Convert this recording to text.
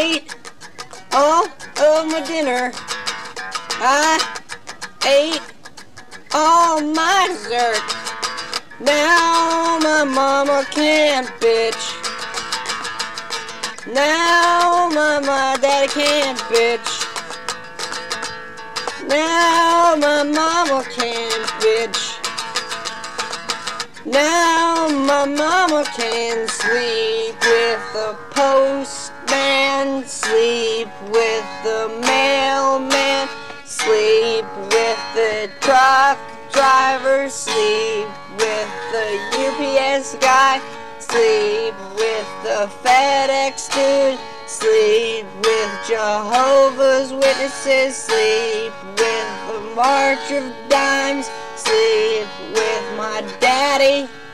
ate all of my dinner. I ate all my dessert. Now my mama can't bitch. Now my daddy can't bitch. Now my mama can't bitch. Now my mama can sleep with the postman, sleep with the mailman, sleep with the truck driver, sleep with the UPS guy, sleep with the FedEx dude, sleep with Jehovah's Witnesses, sleep with the March of Dimes, sleep with my daddy.